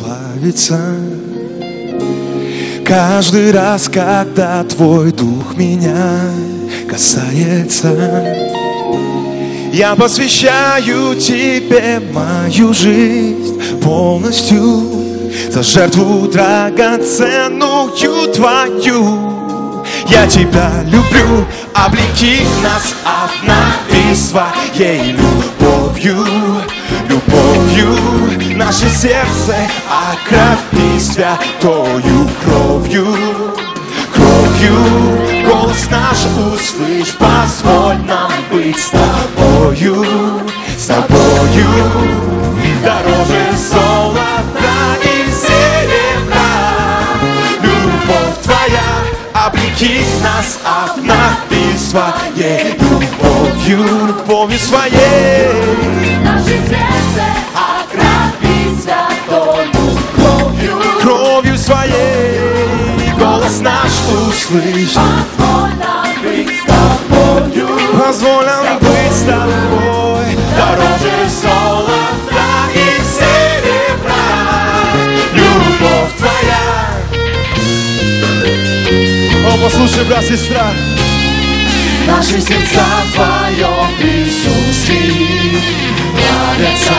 плавится. Каждый раз, когда Твой Дух меня касается, я посвящаю Тебе мою жизнь полностью, за жертву драгоценную Твою. Я Тебя люблю, облеки нас, обнови своей любовью. Любовью наше сердце окропи святою кровью. Кровью голос наш услышь, позволь нам быть с Тобою. С Тобою дороже золота и серебра. Любовь Твоя облеки нас, обнови своей любовью. Любовью своей наше сердце окропи святою кровью. Кровью своей голос наш услышь. Позволь нам быть с Тобою. Позволь нам быть с Тобой. Дороже золота и серебра. Любовь Твоя. О, послушай, брат, сестра. Наши сердца в Твоем присутствии плавятся.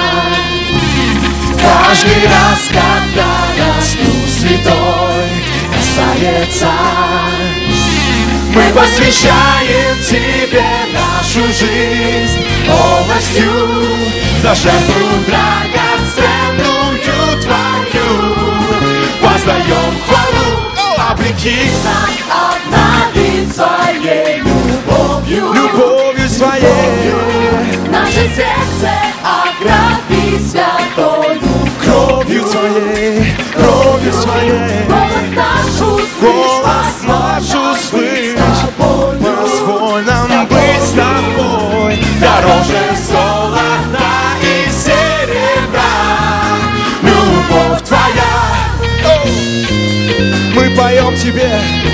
Каждый раз, когда нас Дух Святой касается, мы посвящаем Тебе нашу жизнь полностью, за жертву драгоценную Твою. Воздаем хвалу, облеки нас, обнови своей любовью. Любовью своей Наше сердце окропи святою кровью Твоей. Кровью своей голос наш услышь. голос наш услышь. Позволь нам быть с Тобой. Дороже золота и серебра. Любовь Твоя. Мы поем Тебе.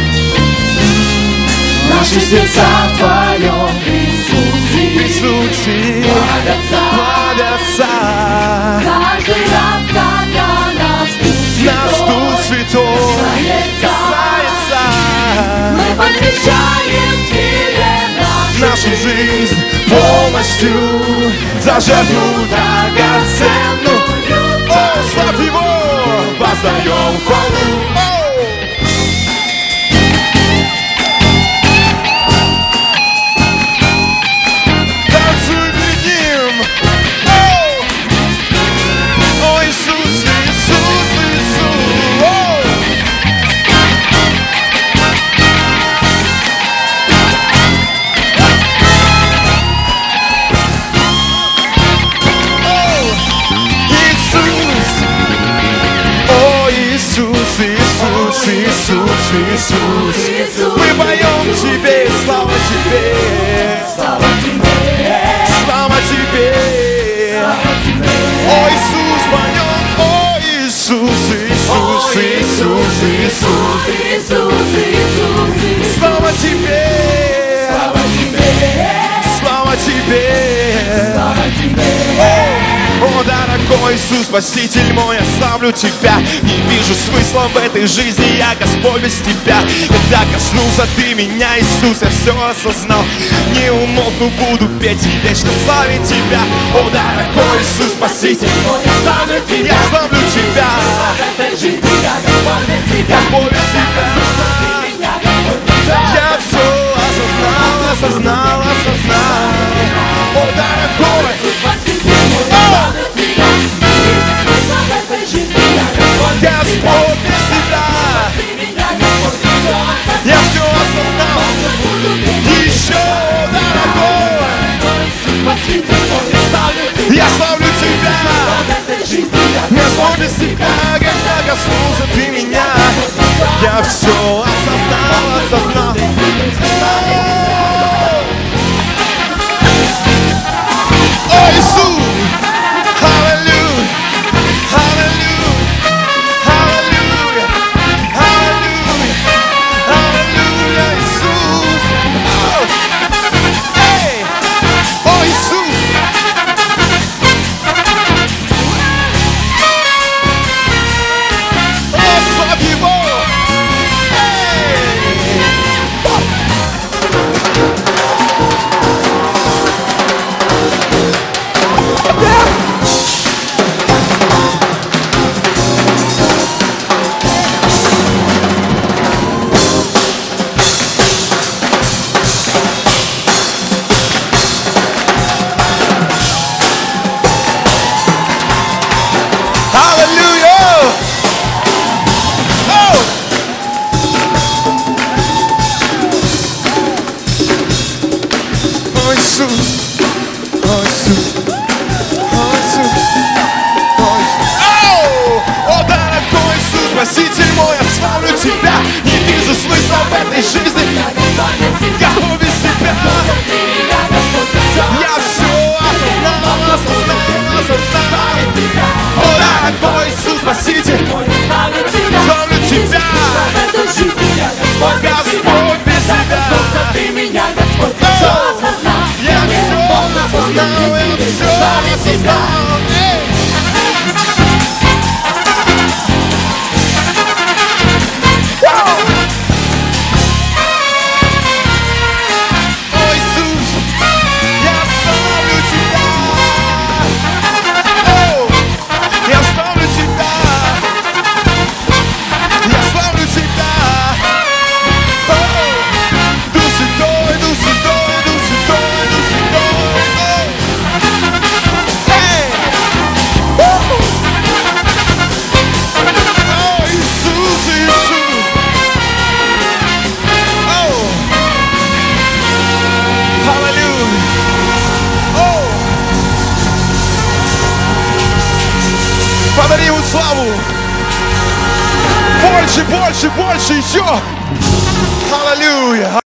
Наши сердца в Твоем присутствии Плавятся. каждый раз, когда нас Дух Святой касается. мы посвящаем Тебе Нашу жизнь полностью, за жертву драгоценную. О, славь Его, воздаем хвалу. Танцуй перед Ним. О, Иисус, Иисус, Иисус. Иисус, Иисус, Иисус, мы поем Тебе, слава Тебе, Слава Тебе, слава Тебе, о Иисус, поем, о Иисус, Иисус, Иисус, Иисус, Иисус, Иисус, слава Тебе, Слава Тебе, слава Тебе, Слава Тебе. О, дорогой Иисус, Спаситель мой, я славлю Тебя. Не вижу смысла в этой жизни, я, Господь, без Тебя. Когда коснулся Ты меня, Иисус, я все осознал. Не умолкну, буду петь и вечно славить Тебя. О, дорогой Иисус, Спаситель мой, я славлю Тебя. Я славлю Тебя. В этой жизни я Господь без Тебя. Господь, без Тебя. Я все осознал. О, дорогой Спаситель мой, я славлю Тебя. В этой жизни я Господь без Тебя. Господь, без Тебя. Я все осознал. Еще, дорогой, я славлю Тебя. Господь, без Тебя, когда коснулся Ты меня, я все осознал. смысла в этой жизни. Готов без тебя. Я все осознал. О, дорогой Иисус, Спаситель, славлю Тебя. Господь без Тебя. Я все осознал. Подари ему славу. Больше, больше, больше, еще. Аллилуйя.